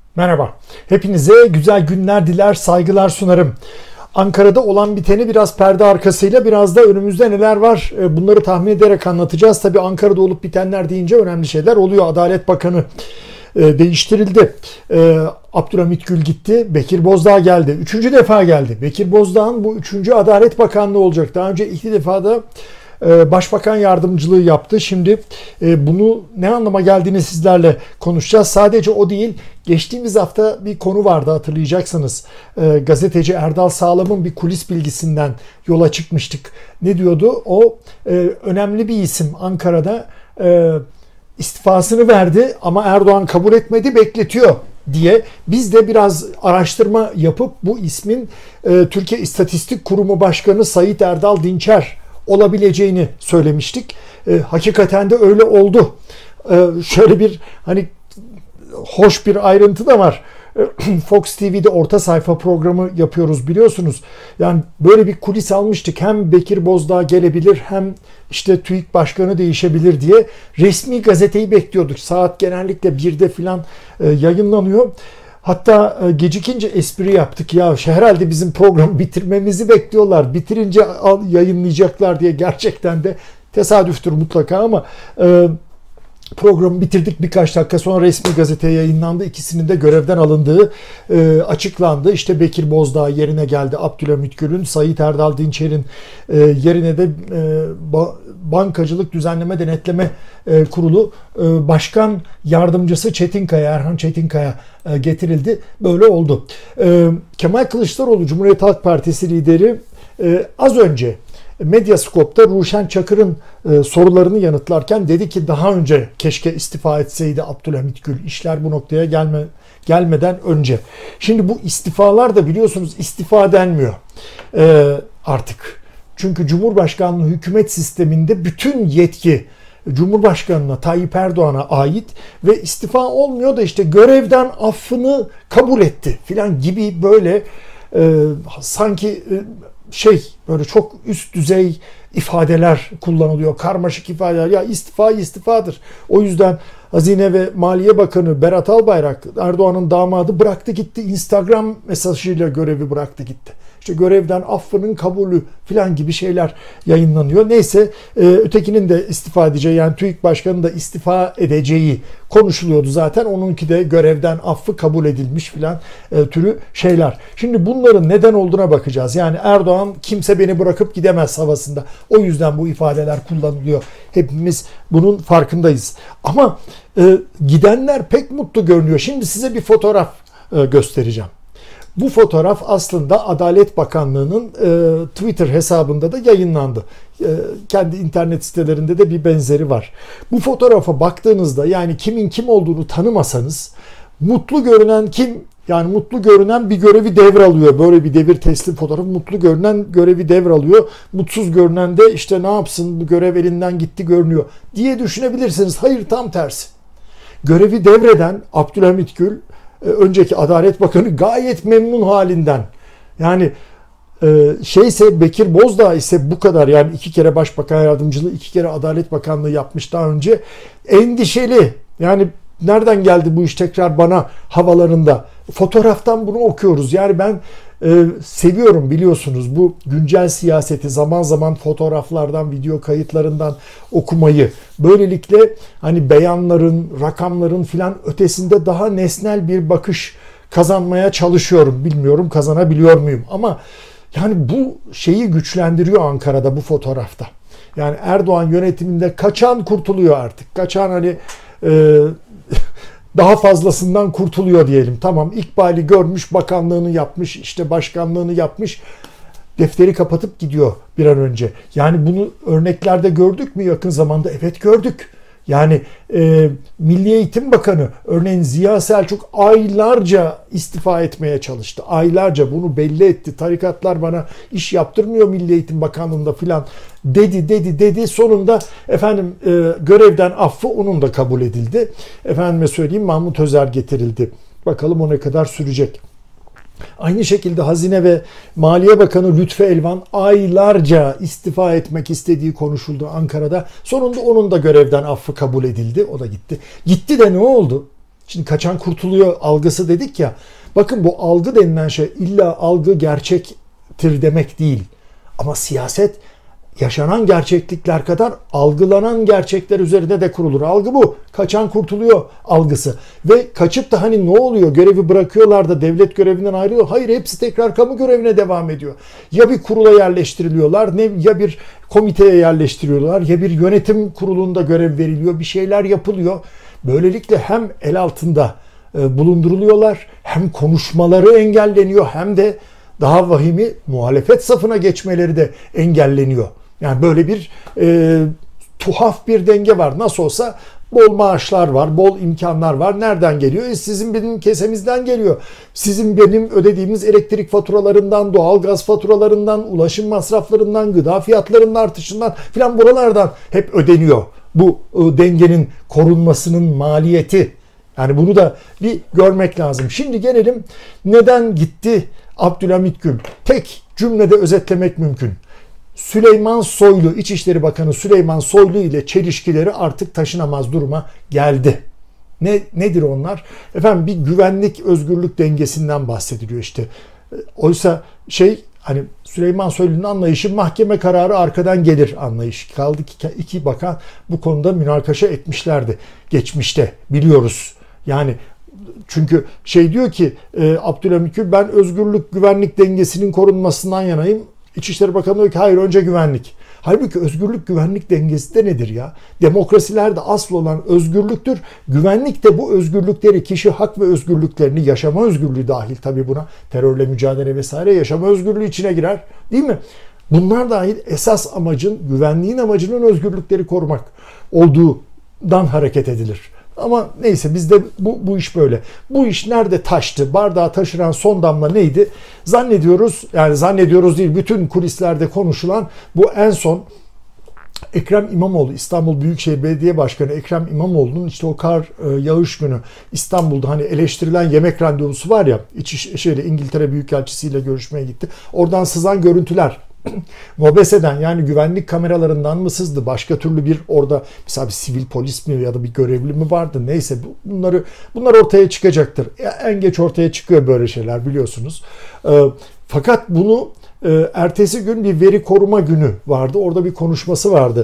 Merhaba. Hepinize güzel günler diler, saygılar sunarım. Ankara'da olan biteni biraz perde arkasıyla, biraz da önümüzde neler var bunları tahmin ederek anlatacağız. Tabii Ankara'da olup bitenler deyince önemli şeyler oluyor. Adalet Bakanı değiştirildi. Abdülhamit Gül gitti. Bekir Bozdağ geldi. Üçüncü defa geldi. Bekir Bozdağ'ın bu üçüncü Adalet Bakanlığı olacak. Daha önce iki defa da Başbakan yardımcılığı yaptı. Şimdi bunu ne anlama geldiğini sizlerle konuşacağız. Sadece o değil. Geçtiğimiz hafta bir konu vardı, hatırlayacaksınız. Gazeteci Erdal Sağlam'ın bir kulis bilgisinden yola çıkmıştık. Ne diyordu? O önemli bir isim Ankara'da istifasını verdi ama Erdoğan kabul etmedi, bekletiyor diye. Biz de biraz araştırma yapıp bu ismin Türkiye İstatistik Kurumu Başkanı Sait Erdal Dinçer olabileceğini söylemiştik. Hakikaten de öyle oldu. Şöyle bir hoş bir ayrıntı da var. Fox TV'de orta sayfa programı yapıyoruz, biliyorsunuz. Yani böyle bir kulis almıştık. Hem Bekir Bozdağ gelebilir, hem işte TÜİK Başkanı değişebilir diye resmi gazeteyi bekliyorduk. Saat genellikle 1'de falan yayınlanıyor. Hatta gecikince espri yaptık. Ya herhalde bizim programı bitirmemizi bekliyorlar. Bitirince yayınlayacaklar diye. Gerçekten de tesadüftür mutlaka ama programı bitirdik, birkaç dakika sonra resmi gazeteye yayınlandı. İkisinin de görevden alındığı açıklandı. İşte Bekir Bozdağ yerine geldi Abdülhamit Gül'ün, Sait Erdal Dinçer'in yerine de Bankacılık Düzenleme Denetleme Kurulu Başkan Yardımcısı Çetinkaya, Erhan Çetinkaya getirildi. Böyle oldu. Kemal Kılıçdaroğlu, Cumhuriyet Halk Partisi lideri, az önce Medyascope'da Ruşen Çakır'ın sorularını yanıtlarken dedi ki daha önce keşke istifa etseydi Abdülhamit Gül, işler bu noktaya gelmeden önce. Şimdi bu istifalar da biliyorsunuz istifa denmiyor artık. Çünkü Cumhurbaşkanlığı hükümet sisteminde bütün yetki Cumhurbaşkanı'na, Tayyip Erdoğan'a ait ve istifa olmuyor da işte görevden affını kabul etti filan gibi böyle sanki böyle çok üst düzey ifadeler kullanılıyor. Karmaşık ifadeler. Ya istifa istifadır. O yüzden Hazine ve Maliye Bakanı Berat Albayrak, Erdoğan'ın damadı, bıraktı gitti. Instagram mesajıyla görevi bıraktı gitti. İşte görevden affının kabulü falan gibi şeyler yayınlanıyor. Neyse, ötekinin de istifa edeceği, yani TÜİK Başkanı'nın da istifa edeceği konuşuluyordu zaten. Onunki de görevden affı kabul edilmiş falan türü şeyler. Şimdi bunların neden olduğuna bakacağız. Yani Erdoğan kimse beni bırakıp gidemez havasında. O yüzden bu ifadeler kullanılıyor. Hepimiz bunun farkındayız. Ama gidenler pek mutlu görünüyor. Şimdi size bir fotoğraf göstereceğim. Bu fotoğraf aslında Adalet Bakanlığı'nın Twitter hesabında da yayınlandı. Kendi internet sitelerinde de bir benzeri var. Bu fotoğrafa baktığınızda, yani kimin kim olduğunu tanımasanız, mutlu görünen kim? Yani mutlu görünen bir görevi devralıyor. Böyle bir devir teslim fotoğrafı. Mutlu görünen görevi devralıyor. Mutsuz görünen de işte ne yapsın, bu görev elinden gitti görünüyor diye düşünebilirsiniz. Hayır, tam tersi. Görevi devreden Abdülhamit Gül, önceki Adalet Bakanı, gayet memnun halinden. Yani Bekir Bozdağ ise bu kadar, yani 2 kere Başbakan Yardımcılığı, 2 kere Adalet Bakanlığı yapmış daha önce. Endişeli. Yani nereden geldi bu iş tekrar bana havalarında. Fotoğraftan bunu okuyoruz. Yani ben seviyorum, biliyorsunuz, bu güncel siyaseti zaman zaman fotoğraflardan, video kayıtlarından okumayı. Böylelikle hani beyanların, rakamların filan ötesinde daha nesnel bir bakış kazanmaya çalışıyorum. Bilmiyorum kazanabiliyor muyum, ama yani bu şeyi güçlendiriyor Ankara'da bu fotoğrafta. Yani Erdoğan yönetiminde kaçan kurtuluyor artık. Kaçan daha fazlasından kurtuluyor diyelim. Tamam, ikbali görmüş, bakanlığını yapmış, işte başkanlığını yapmış. Defteri kapatıp gidiyor bir an önce. Yani bunu örneklerde gördük mü yakın zamanda? Evet, gördük. Yani Milli Eğitim Bakanı örneğin Ziya Selçuk aylarca istifa etmeye çalıştı. Aylarca bunu belli etti. Tarikatlar bana iş yaptırmıyor Milli Eğitim Bakanlığı'nda filan dedi. Sonunda görevden affı onun da kabul edildi. Efendime söyleyeyim, Mahmut Özer getirildi. Bakalım o ne kadar sürecek. Aynı şekilde Hazine ve Maliye Bakanı Lütfü Elvan aylarca istifa etmek istediği konuşuldu Ankara'da. Sonunda onun da görevden affı kabul edildi. O da gitti. Gitti de ne oldu? Şimdi kaçan kurtuluyor algısı dedik ya. Bakın bu algı denilen şey illa algı gerçektir demek değil. Ama siyaset yaşanan gerçeklikler kadar algılanan gerçekler üzerinde de kurulur. Algı bu. Kaçan kurtuluyor algısı. Ve kaçıp da hani ne oluyor? Görevi bırakıyorlar da devlet görevinden ayrılıyor. Hayır, hepsi tekrar kamu görevine devam ediyor. Ya bir kurula yerleştiriliyorlar, ya bir komiteye yerleştiriliyorlar, ya bir yönetim kurulunda görev veriliyor. Bir şeyler yapılıyor. Böylelikle hem el altında bulunduruluyorlar, hem konuşmaları engelleniyor, hem de daha vahimi muhalefet safına geçmeleri de engelleniyor. Yani böyle bir tuhaf bir denge var. Nasıl olsa bol maaşlar var, bol imkanlar var. Nereden geliyor? Sizin benim kesemizden geliyor. Sizin benim ödediğimiz elektrik faturalarından, doğalgaz faturalarından, ulaşım masraflarından, gıda fiyatlarının artışından filan buralardan hep ödeniyor. Bu dengenin korunmasının maliyeti. Yani bunu da bir görmek lazım. Şimdi gelelim neden gitti Abdülhamit Gül? Tek cümlede özetlemek mümkün. Süleyman Soylu, İçişleri Bakanı Süleyman Soylu ile çelişkileri artık taşınamaz duruma geldi. Nedir onlar? Efendim bir güvenlik özgürlük dengesinden bahsediliyor işte. Oysa hani Süleyman Soylu'nun anlayışı mahkeme kararı arkadan gelir anlayışı. Kaldı ki iki bakan bu konuda münakaşa etmişlerdi geçmişte, biliyoruz. Yani çünkü diyor ki Abdülhamit Gül, ben özgürlük güvenlik dengesinin korunmasından yanayım. İçişleri Bakanı diyor ki hayır, önce güvenlik. Halbuki özgürlük güvenlik dengesi de nedir ya? Demokrasilerde asıl olan özgürlüktür. Güvenlik de bu özgürlükleri, kişi hak ve özgürlüklerini, yaşama özgürlüğü dahil tabii buna, terörle mücadele vesaire, yaşama özgürlüğü içine girer. Değil mi? Bunlar dahil esas amacın, güvenliğin amacının özgürlükleri korumak olduğundan hareket edilir. Ama neyse bizde bu iş böyle. Bu iş nerede taştı? Bardağı taşıran son damla neydi? Zannediyoruz değil, bütün kulislerde konuşulan bu en son Ekrem İmamoğlu, İstanbul Büyükşehir Belediye Başkanı Ekrem İmamoğlu'nun işte o kar yağış günü İstanbul'da hani eleştirilen yemek randevusu var ya, İngiltere Büyükelçisiyle görüşmeye gitti. Oradan sızan görüntüler. Mobese'den, yani güvenlik kameralarından mı sızdı? Başka türlü bir orada mesela bir sivil polis mi ya da bir görevli mi vardı? Neyse bunlar ortaya çıkacaktır. En geç ortaya çıkıyor böyle şeyler, biliyorsunuz. Fakat bunu ertesi gün bir veri koruma günü vardı. Orada bir konuşması vardı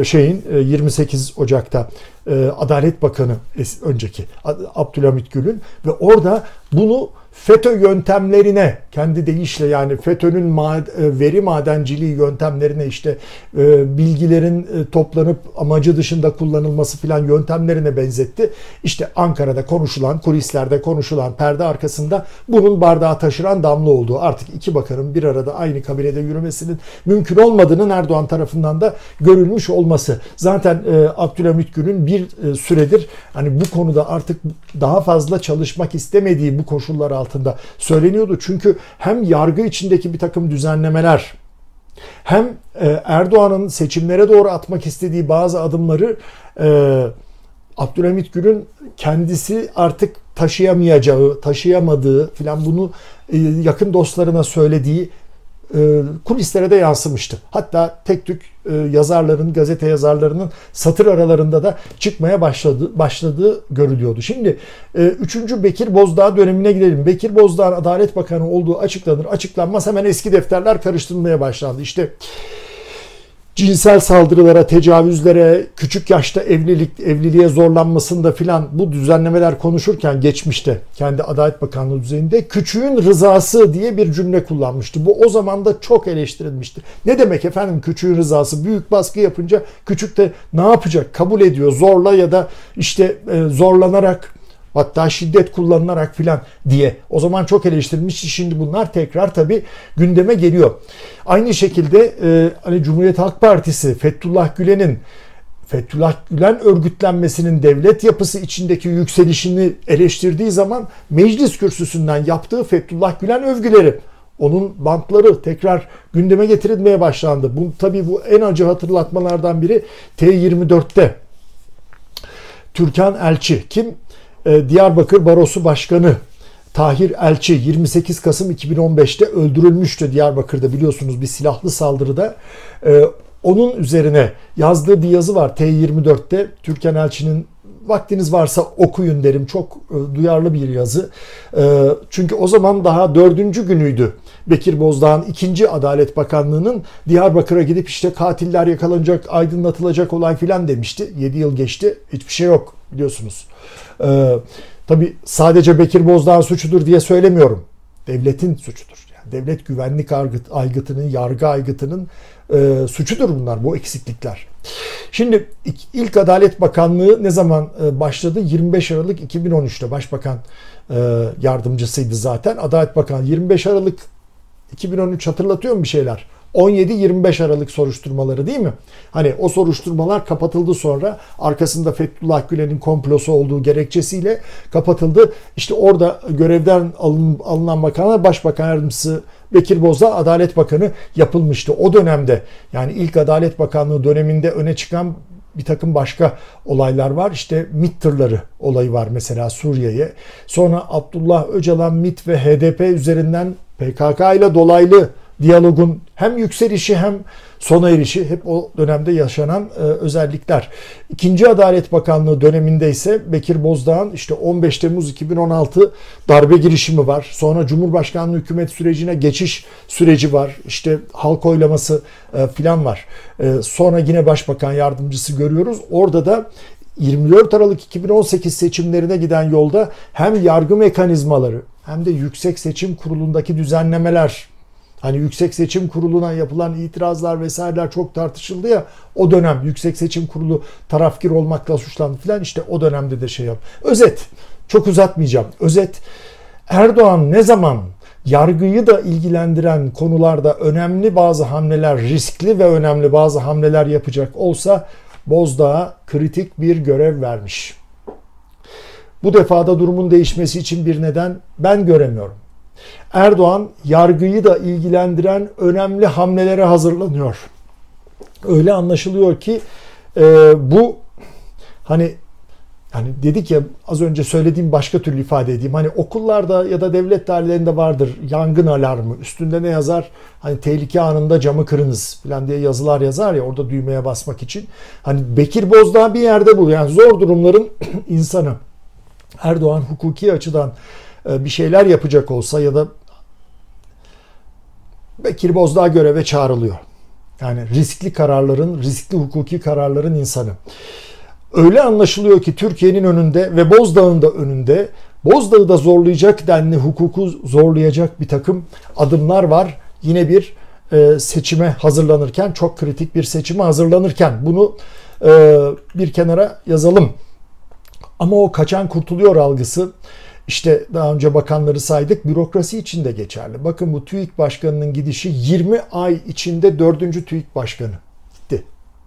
28 Ocak'ta Adalet Bakanı önceki Abdülhamit Gül'ün ve orada bunu FETÖ yöntemlerine, kendi deyişle yani FETÖ'nün veri madenciliği yöntemlerine, işte bilgilerin toplanıp amacı dışında kullanılması filan yöntemlerine benzetti. İşte Ankara'da konuşulan, kulislerde konuşulan, perde arkasında bunun bardağı taşıran damla olduğu, artık iki bakanın bir arada aynı kabinede yürümesinin mümkün olmadığının Erdoğan tarafından da görülmüş olması. Zaten Abdülhamit Gül'ün bir süredir hani bu konuda artık daha fazla çalışmak istemediği bu koşullar altında söyleniyordu. Çünkü hem yargı içindeki bir takım düzenlemeler, hem Erdoğan'ın seçimlere doğru atmak istediği bazı adımları Abdülhamit Gül'ün kendisi artık taşıyamadığı filan, bunu yakın dostlarına söylediği kulislere de yansımıştı. Hatta tek tük yazarların, gazete yazarlarının satır aralarında da çıkmaya başladığı görülüyordu. Şimdi 3. Bekir Bozdağ dönemine gidelim. Bekir Bozdağ'ın Adalet Bakanı olduğu açıklanır açıklanmaz hemen eski defterler karıştırılmaya başlandı. İşte cinsel saldırılara, tecavüzlere, küçük yaşta evliliğe zorlanmasında filan bu düzenlemeler konuşurken geçmişte kendi Adalet Bakanlığı düzeyinde küçüğün rızası diye bir cümle kullanmıştı. Bu o zaman da çok eleştirilmişti. Ne demek efendim küçüğün rızası? Büyük baskı yapınca küçük de ne yapacak? Kabul ediyor zorla ya da işte zorlanarak, hatta şiddet kullanılarak filan diye. O zaman çok eleştirilmişti. Şimdi bunlar tekrar tabii gündeme geliyor. Aynı şekilde hani Cumhuriyet Halk Partisi Fethullah Gülen örgütlenmesinin devlet yapısı içindeki yükselişini eleştirdiği zaman meclis kürsüsünden yaptığı Fethullah Gülen övgüleri, onun bantları tekrar gündeme getirilmeye başlandı. Bu en acı hatırlatmalardan biri T24'te Türkan Elçi, kim? Diyarbakır Barosu Başkanı Tahir Elçi 28 Kasım 2015'te öldürülmüştü Diyarbakır'da, biliyorsunuz bir silahlı saldırıda. Onun üzerine yazdığı bir yazı var T24'te. Türkan Elçi'nin vaktiniz varsa okuyun derim. Çok duyarlı bir yazı. Çünkü o zaman daha 4. günüydü. Bekir Bozdağ'ın 2. Adalet Bakanlığı'nın Diyarbakır'a gidip işte katiller yakalanacak, aydınlatılacak olay filan demişti. 7 yıl geçti. Hiçbir şey yok biliyorsunuz. Tabii sadece Bekir Bozdağ'ın suçudur diye söylemiyorum. Devletin suçudur. Yani devlet güvenlik aygıtının, yargı aygıtının suçudur bunlar, bu eksiklikler. Şimdi ilk Adalet Bakanlığı ne zaman başladı? 25 Aralık 2013'te Başbakan yardımcısıydı zaten. Adalet Bakanı 25 Aralık 2013 hatırlatıyor mu bir şeyler? 17-25 Aralık soruşturmaları değil mi? Hani o soruşturmalar kapatıldı sonra. Arkasında Fethullah Gülen'in komplosu olduğu gerekçesiyle kapatıldı. İşte orada görevden alınan bakanlar Başbakan Yardımcısı Bekir Bozdağ Adalet Bakanı yapılmıştı. O dönemde yani ilk Adalet Bakanlığı döneminde öne çıkan bir takım başka olaylar var. İşte MİT tırları olayı var mesela Suriye'ye. Sonra Abdullah Öcalan, MİT ve HDP üzerinden PKK ile dolaylı diyalogun hem yükselişi hem sona erişi hep o dönemde yaşanan özellikler. İkinci Adalet Bakanlığı döneminde ise Bekir Bozdağ'ın işte 15 Temmuz 2016 darbe girişimi var. Sonra Cumhurbaşkanlığı hükümet sürecine geçiş süreci var. İşte halk oylaması filan var. Sonra yine Başbakan Yardımcısı görüyoruz. Orada da 24 Aralık 2018 seçimlerine giden yolda hem yargı mekanizmaları hem de Yüksek Seçim Kurulu'ndaki düzenlemeler, hani Yüksek Seçim Kurulu'na yapılan itirazlar vesaireler çok tartışıldı ya, o dönem Yüksek Seçim Kurulu tarafkir olmakla suçlandı filan, işte o dönemde de şey yap. Özet, çok uzatmayacağım. Özet, Erdoğan ne zaman yargıyı da ilgilendiren konularda önemli bazı hamleler, riskli ve önemli bazı hamleler yapacak olsa Bozdağ'a kritik bir görev vermiş. Bu defada durumun değişmesi için bir neden ben göremiyorum. Erdoğan yargıyı da ilgilendiren önemli hamlelere hazırlanıyor. Öyle anlaşılıyor ki bu hani dedik ya, az önce söylediğim başka türlü ifade edeyim. Hani okullarda ya da devlet dairelerinde vardır yangın alarmı. Üstünde ne yazar? Hani tehlike anında camı kırınız falan diye yazılar yazar ya orada düğmeye basmak için. Hani Bekir Bozdağ bir yerde bu. Yani zor durumların insanı. Erdoğan hukuki açıdan bir şeyler yapacak olsa ya da Bekir Bozdağ göreve çağrılıyor. Yani riskli hukuki kararların insanı. Öyle anlaşılıyor ki Türkiye'nin önünde ve Bozdağ'ın da önünde, Bozdağ'ı da zorlayacak denli hukuku zorlayacak bir takım adımlar var. Yine bir seçime hazırlanırken, çok kritik bir seçime hazırlanırken bunu bir kenara yazalım. Ama o kaçan kurtuluyor algısı, işte daha önce bakanları saydık, bürokrasi için de geçerli. Bakın bu TÜİK Başkanı'nın gidişi 20 ay içinde 4. TÜİK Başkanı gitti.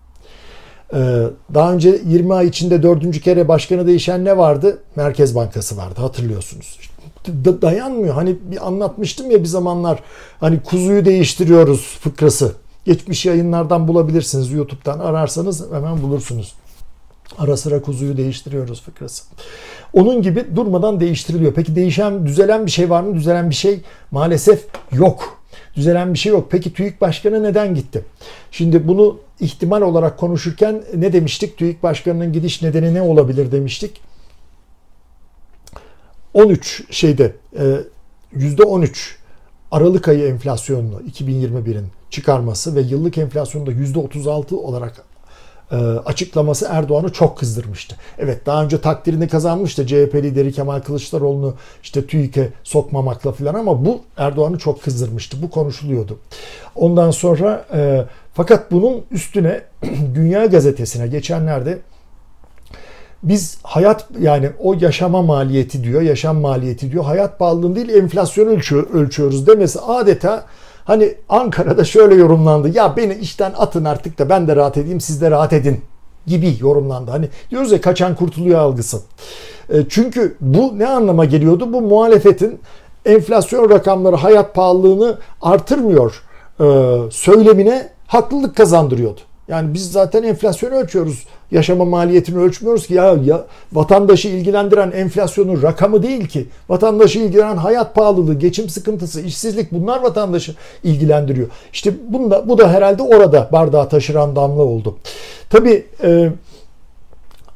Daha önce 20 ay içinde 4. kere başkanı değişen ne vardı? Merkez Bankası vardı, hatırlıyorsunuz. Dayanmıyor. Hani bir anlatmıştım ya bir zamanlar, hani kuzuyu değiştiriyoruz fıkrası. Geçmiş yayınlardan bulabilirsiniz. YouTube'dan ararsanız hemen bulursunuz. Ara sıra kuzuyu değiştiriyoruz fıkrası. Onun gibi durmadan değiştiriliyor. Peki düzelen bir şey var mı? Düzelen bir şey maalesef yok. Düzelen bir şey yok. Peki TÜİK Başkanı neden gitti? Şimdi bunu ihtimal olarak konuşurken ne demiştik? TÜİK Başkanı'nın gidiş nedeni ne olabilir demiştik? 13 Aralık ayı enflasyonunu 2021'in çıkarması ve yıllık enflasyonu da %36 olarak açıklaması Erdoğan'ı çok kızdırmıştı. Evet, daha önce takdirini kazanmıştı CHP lideri Kemal Kılıçdaroğlu'nu işte TÜİK'e sokmamakla filan, ama bu Erdoğan'ı çok kızdırmıştı. Bu konuşuluyordu. Ondan sonra fakat bunun üstüne Dünya Gazetesi'ne geçenlerde biz yani o yaşam maliyeti diyor. Hayat pahalılığını değil enflasyonu ölçüyoruz demesi adeta hani Ankara'da şöyle yorumlandı. Ya beni işten atın artık da ben de rahat edeyim, siz de rahat edin gibi yorumlandı. Hani diyoruz ya, kaçan kurtuluyor algısı. Çünkü bu ne anlama geliyordu? Bu muhalefetin enflasyon rakamları hayat pahalılığını artırmıyor söylemine haklılık kazandırıyordu. Yani biz zaten enflasyonu ölçüyoruz. Yaşama maliyetini ölçmüyoruz ki. Ya vatandaşı ilgilendiren enflasyonun rakamı değil ki. Vatandaşı ilgilenen hayat pahalılığı, geçim sıkıntısı, işsizlik, bunlar vatandaşı ilgilendiriyor. İşte bu da herhalde orada bardağı taşıran damla oldu. Tabii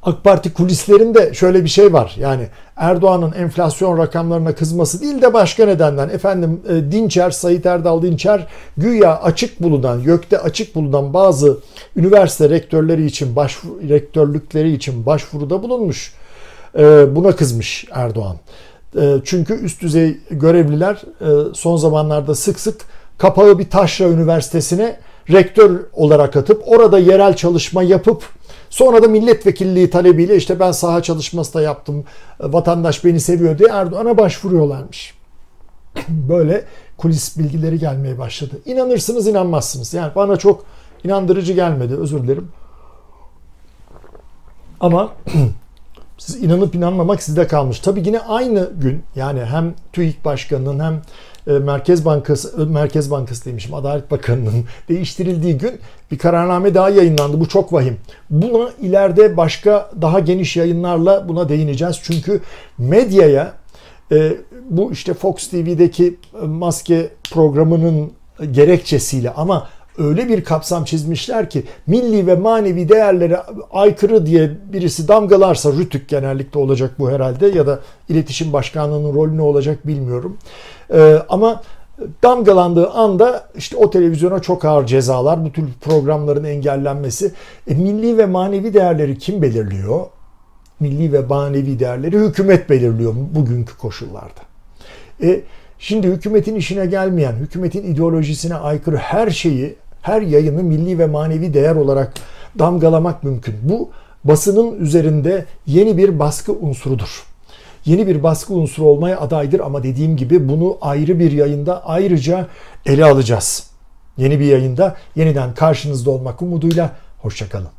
AK Parti kulislerinde şöyle bir şey var. Yani Erdoğan'ın enflasyon rakamlarına kızması değil de başka nedenden. Efendim Dinçer, Sait Erdal Dinçer güya açık bulunan, YÖK'te açık bulunan bazı üniversite rektörlükleri için başvuruda bulunmuş. Buna kızmış Erdoğan. Çünkü üst düzey görevliler son zamanlarda sık sık kapağı bir taşra üniversitesine rektör olarak atıp orada yerel çalışma yapıp sonra da milletvekilliği talebiyle işte ben saha çalışması da yaptım, vatandaş beni seviyor diye Erdoğan'a başvuruyorlarmış. Böyle kulis bilgileri gelmeye başladı. İnanırsınız inanmazsınız. Yani bana çok inandırıcı gelmedi, özür dilerim. Ama siz inanıp inanmamak sizde kalmış. Tabii yine aynı gün yani hem TÜİK Başkanı'nın hem Merkez Bankası demişim, Adalet Bakanı'nın değiştirildiği gün bir kararname daha yayınlandı. Bu çok vahim. Buna ileride başka daha geniş yayınlarla buna değineceğiz. Çünkü medyaya bu işte Fox TV'deki maske programının gerekçesiyle ama öyle bir kapsam çizmişler ki milli ve manevi değerlere aykırı diye birisi damgalarsa, Rütük genellikle olacak bu herhalde ya da İletişim Başkanlığı'nın rolü ne olacak bilmiyorum. Ama damgalandığı anda işte o televizyona çok ağır cezalar, bu tür programların engellenmesi. Milli ve manevi değerleri kim belirliyor? Milli ve manevi değerleri hükümet belirliyor bugünkü koşullarda. Şimdi hükümetin işine gelmeyen, hükümetin ideolojisine aykırı her şeyi, her yayını milli ve manevi değer olarak damgalamak mümkün. Bu basının üzerinde yeni bir baskı unsurudur. Yeni bir baskı unsuru olmaya adaydır ama dediğim gibi bunu ayrı bir yayında ayrıca ele alacağız. Yeni bir yayında yeniden karşınızda olmak umuduyla, hoşça kalın.